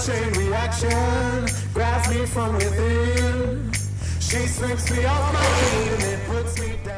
chain reaction grabs me from within. She slips me off my feet and it puts me down.